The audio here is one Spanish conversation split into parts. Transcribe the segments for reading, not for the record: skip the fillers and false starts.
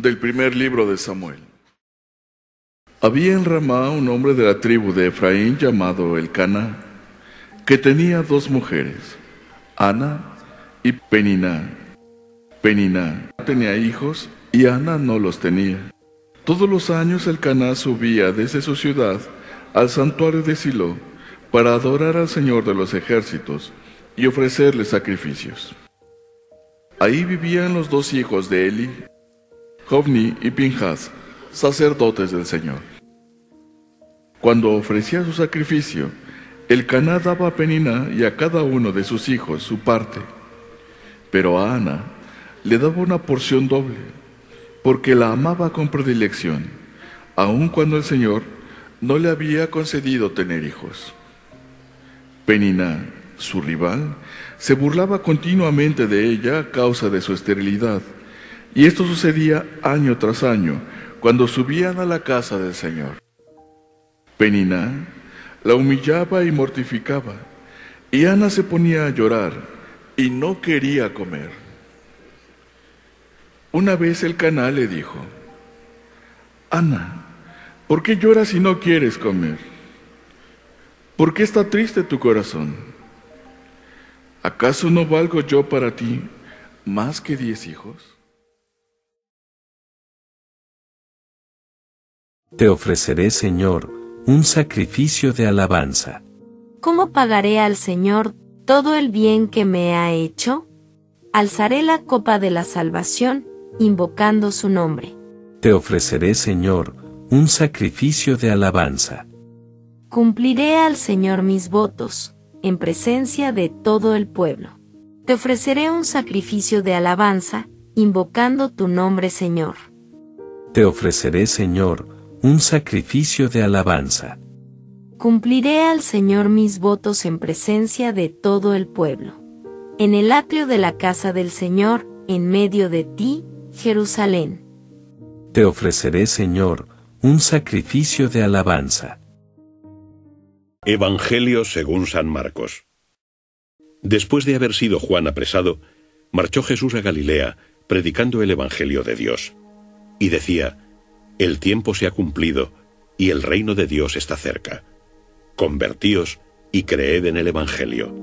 Del primer libro de Samuel. Había en Ramá un hombre de la tribu de Efraín llamado Elcana, que tenía dos mujeres, Ana y Peniná. Peniná tenía hijos y Ana no los tenía. Todos los años Elcana subía desde su ciudad al santuario de Silo para adorar al Señor de los ejércitos y ofrecerle sacrificios. Ahí vivían los dos hijos de Eli, Hofni y Pinhas, sacerdotes del Señor. Cuando ofrecía su sacrificio, Elcana daba a Peniná y a cada uno de sus hijos su parte, pero a Ana le daba una porción doble, porque la amaba con predilección, aun cuando el Señor no le había concedido tener hijos. Peniná, su rival, se burlaba continuamente de ella a causa de su esterilidad, y esto sucedía año tras año, cuando subían a la casa del Señor. Peniná la humillaba y mortificaba, y Ana se ponía a llorar y no quería comer. Una vez Elcana le dijo: Ana, ¿por qué lloras y no quieres comer? ¿Por qué está triste tu corazón? ¿Acaso no valgo yo para ti más que 10 hijos? Te ofreceré, Señor, un sacrificio de alabanza. ¿Cómo pagaré al Señor todo el bien que me ha hecho? Alzaré la copa de la salvación, invocando su nombre. Te ofreceré, Señor, un sacrificio de alabanza. Cumpliré al Señor mis votos, en presencia de todo el pueblo. Te ofreceré un sacrificio de alabanza, invocando tu nombre, Señor. Te ofreceré, Señor, un sacrificio de alabanza. Cumpliré al Señor mis votos en presencia de todo el pueblo. En el atrio de la casa del Señor, en medio de ti, Jerusalén. Te ofreceré, Señor, un sacrificio de alabanza. Evangelio según San Marcos. Después de haber sido Juan apresado, marchó Jesús a Galilea, predicando el Evangelio de Dios. Y decía: el tiempo se ha cumplido, y el reino de Dios está cerca. Convertíos y creed en el Evangelio.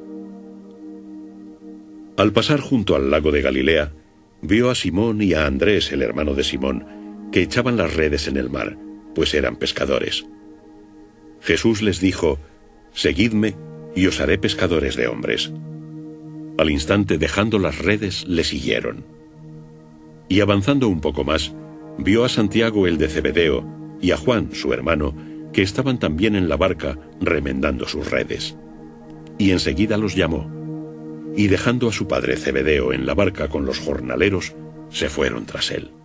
Al pasar junto al lago de Galilea, vio a Simón y a Andrés, el hermano de Simón, que echaban las redes en el mar, pues eran pescadores. Jesús les dijo: seguidme, y os haré pescadores de hombres. Al instante, dejando las redes, le siguieron. Y avanzando un poco más, vio a Santiago el de Zebedeo y a Juan, su hermano, que estaban también en la barca remendando sus redes. Y enseguida los llamó, y dejando a su padre Zebedeo en la barca con los jornaleros, se fueron tras él.